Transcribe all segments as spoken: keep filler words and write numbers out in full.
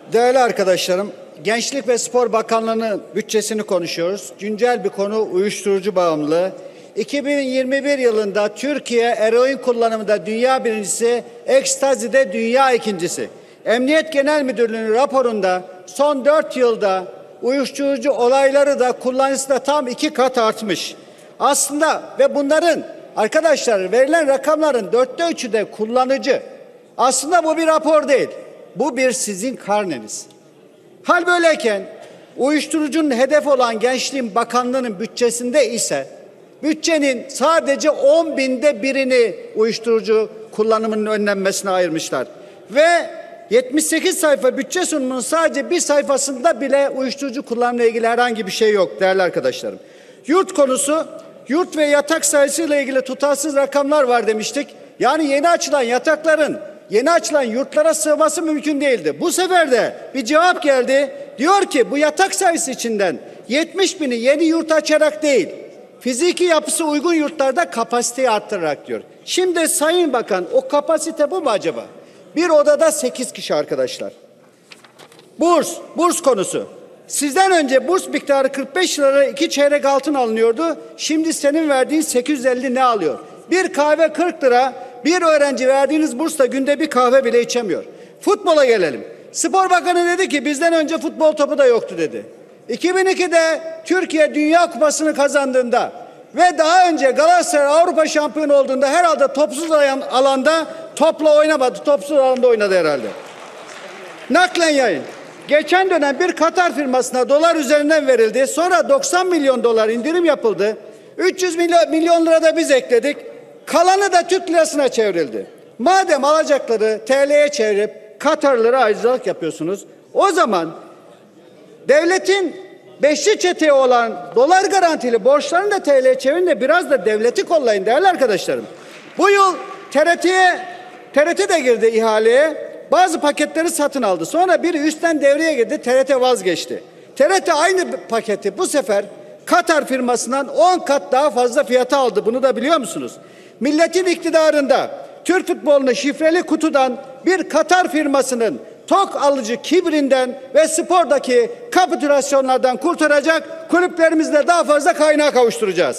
Değerli arkadaşlarım, Gençlik ve Spor Bakanlığı'nın bütçesini konuşuyoruz. Güncel bir konu uyuşturucu bağımlılığı. iki bin yirmi bir yılında Türkiye eroin kullanımında dünya birincisi, ekstazide dünya ikincisi. Emniyet Genel Müdürlüğü'nün raporunda son dört yılda uyuşturucu olayları da kullanıcısı da tam iki kat artmış. Aslında ve bunların arkadaşlar verilen rakamların dörtte üçü de kullanıcı. Aslında bu bir rapor değil. Bu bir sizin karneniz. Hal böyleyken uyuşturucunun hedef olan Gençliğin Bakanlığı'nın bütçesinde ise bütçenin sadece on binde birini uyuşturucu kullanımının önlenmesine ayırmışlar. Ve yetmiş sekiz sayfa bütçe sunumunun sadece bir sayfasında bile uyuşturucu kullanımla ilgili herhangi bir şey yok değerli arkadaşlarım. Yurt konusu, yurt ve yatak sayısıyla ilgili tutarsız rakamlar var demiştik. Yani yeni açılan yatakların yeni açılan yurtlara sığması mümkün değildi. Bu sefer de bir cevap geldi. Diyor ki bu yatak sayısı içinden yetmiş bini yeni yurt açarak değil, fiziki yapısı uygun yurtlarda kapasiteyi arttırarak diyor. Şimdi Sayın Bakan, o kapasite bu mu acaba? Bir odada sekiz kişi arkadaşlar. Burs, burs konusu. Sizden önce burs miktarı kırk beş lira iki çeyrek altın alınıyordu. Şimdi senin verdiğin sekiz yüz elli ne alıyor? Bir kahve kırk lira. Bir öğrenci verdiğiniz bursla günde bir kahve bile içemiyor. Futbola gelelim. Spor Bakanı dedi ki bizden önce futbol topu da yoktu dedi. iki bin ikide Türkiye Dünya Kupası'nı kazandığında ve daha önce Galatasaray Avrupa şampiyonu olduğunda herhalde topsuz alanda topla oynamadı. Topsuz alanda oynadı herhalde. Naklen yayın. Geçen dönem bir Katar firmasına dolar üzerinden verildi. Sonra doksan milyon dolar indirim yapıldı. üç yüz milyon, milyon lira da biz ekledik. Kalanı da Türk lirasına çevrildi. Madem alacakları T L'ye çevirip Katarlılara ayrıcalık yapıyorsunuz, o zaman devletin beşli çeteye olan dolar garantili borçlarını da T L'ye çevirin de biraz da devleti kollayın değerli arkadaşlarım. Bu yıl T R T'ye T R T de girdi ihaleye. Bazı paketleri satın aldı. Sonra biri üstten devreye girdi. T R T vazgeçti. T R T aynı paketi bu sefer Katar firmasından on kat daha fazla fiyata aldı. Bunu da biliyor musunuz? Milletin iktidarında Türk futbolunu şifreli kutudan bir Katar firmasının tok alıcı kibrinden ve spordaki kapitülasyonlardan kurtaracak, kulüplerimizde daha fazla kaynağa kavuşturacağız.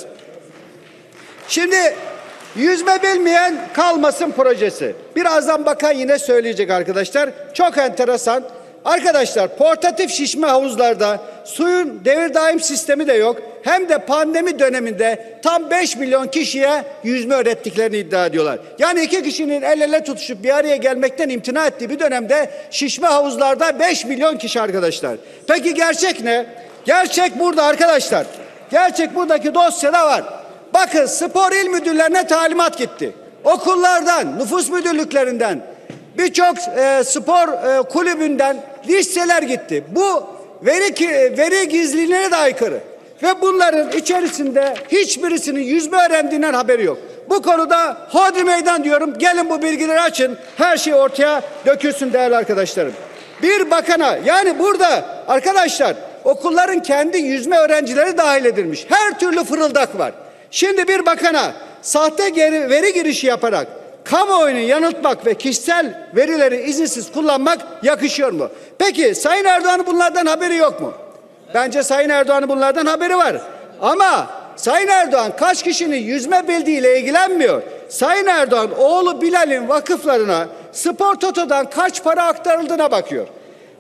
Şimdi yüzme bilmeyen kalmasın projesi. Birazdan bakan yine söyleyecek arkadaşlar. Çok enteresan. Arkadaşlar portatif şişme havuzlarda suyun devir daim sistemi de yok. Hem de pandemi döneminde tam beş milyon kişiye yüzme öğrettiklerini iddia ediyorlar. Yani iki kişinin el ele tutuşup bir araya gelmekten imtina ettiği bir dönemde şişme havuzlarda beş milyon kişi arkadaşlar. Peki gerçek ne? Gerçek burada arkadaşlar. Gerçek buradaki dosyada var. Bakın spor il müdürlerine talimat gitti. Okullardan, nüfus müdürlüklerinden, birçok e, spor e, kulübünden listeler gitti. Bu veri veri gizliliğine de aykırı. Ve bunların içerisinde hiçbirisinin yüzme öğrendiğinden haberi yok. Bu konuda hodri meydan diyorum. Gelin bu bilgileri açın. Her şey ortaya dökülsün değerli arkadaşlarım. Bir bakana, yani burada arkadaşlar okulların kendi yüzme öğrencileri dahil edilmiş. Her türlü fırıldak var. Şimdi bir bakana sahte geri, veri girişi yaparak kamuoyunu yanıltmak ve kişisel verileri izinsiz kullanmak yakışıyor mu? Peki Sayın Erdoğan'ın bunlardan haberi yok mu? Bence Sayın Erdoğan'ın bunlardan haberi var. Ama Sayın Erdoğan kaç kişinin yüzme bildiğiyle ilgilenmiyor. Sayın Erdoğan oğlu Bilal'in vakıflarına Spor Toto'dan kaç para aktarıldığına bakıyor.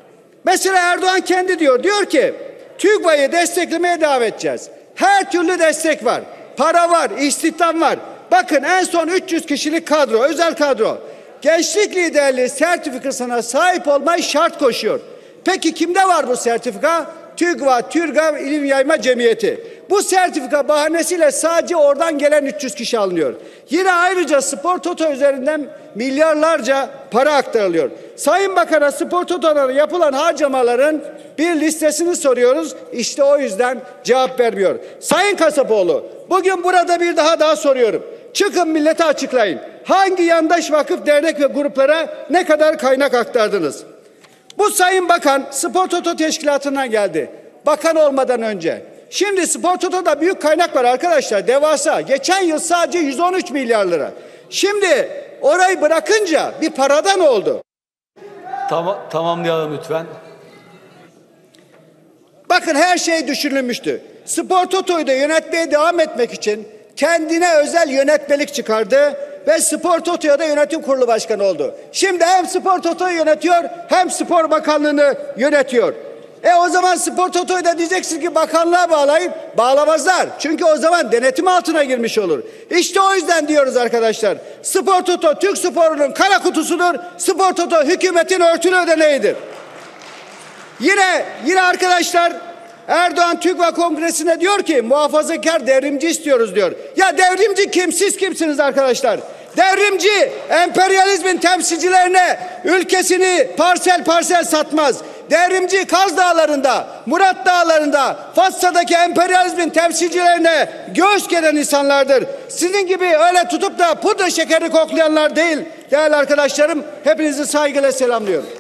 Mesela Erdoğan kendi diyor, diyor ki TÜGVA'yı desteklemeye devam edeceğiz. Her türlü destek var. Para var, istihdam var. Bakın en son üç yüz kişilik kadro, özel kadro. Gençlik liderliği sertifikasına sahip olmayı şart koşuyor. Peki kimde var bu sertifika? TÜGVA, TÜRGAV İlim Yayma Cemiyeti. Bu sertifika bahanesiyle sadece oradan gelen üç yüz kişi alınıyor. Yine ayrıca Spor Toto üzerinden milyarlarca para aktarılıyor. Sayın Bakan'a Spor Toto'lara yapılan harcamaların bir listesini soruyoruz. İşte o yüzden cevap vermiyor. Sayın Kasapoğlu, bugün burada bir daha daha soruyorum. Çıkın millete açıklayın. Hangi yandaş vakıf, dernek ve gruplara ne kadar kaynak aktardınız? Bu Sayın Bakan Spor Toto Teşkilatı'ndan geldi. Bakan olmadan önce. Şimdi Spor Toto'da büyük kaynak var arkadaşlar. Devasa. Geçen yıl sadece yüz on üç milyar lira. Şimdi orayı bırakınca bir paradan oldu. Tamam, tamamlayalım lütfen. Bakın her şey düşünülmüştü. Spor Toto'yu da yönetmeye devam etmek için kendine özel yönetmelik çıkardı ve Spor Toto'ya da yönetim kurulu başkanı oldu. Şimdi hem Spor Toto'yu yönetiyor hem Spor Bakanlığı'nı yönetiyor. E o zaman Spor Toto'yu da diyeceksin ki bakanlığa bağlayın. Bağlamazlar. Çünkü o zaman denetim altına girmiş olur. İşte o yüzden diyoruz arkadaşlar. Spor Toto Türk sporunun kara kutusudur. Spor Toto hükümetin örtülü ödeneğidir. Yine yine arkadaşlar Erdoğan TÜGVA Kongresi'ne diyor ki muhafazakar devrimci istiyoruz diyor. Ya devrimci kim? Siz kimsiniz arkadaşlar? Devrimci emperyalizmin temsilcilerine ülkesini parsel parsel satmaz. Devrimci Kaz Dağları'nda, Murat Dağları'nda, Fatsa'daki emperyalizmin temsilcilerine göğüs geren insanlardır. Sizin gibi öyle tutup da pudra şekeri koklayanlar değil değerli arkadaşlarım. Hepinizi saygıyla selamlıyorum.